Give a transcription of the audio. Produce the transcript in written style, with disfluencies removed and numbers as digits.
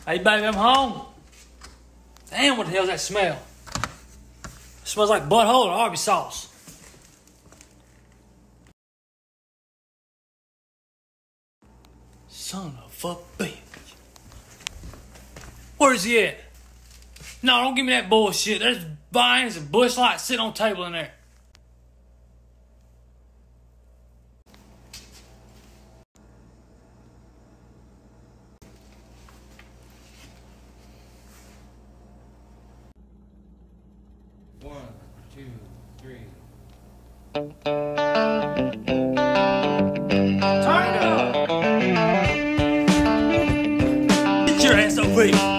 Hey, baby, I'm home. Damn, what the hell's that smell? It smells like butthole or Arby's sauce. Son of a bitch. Where's he at? No, don't give me that bullshit. There's vines and bush lights sitting on the table in there. One, two, three. Turn it up! Get your ass over here.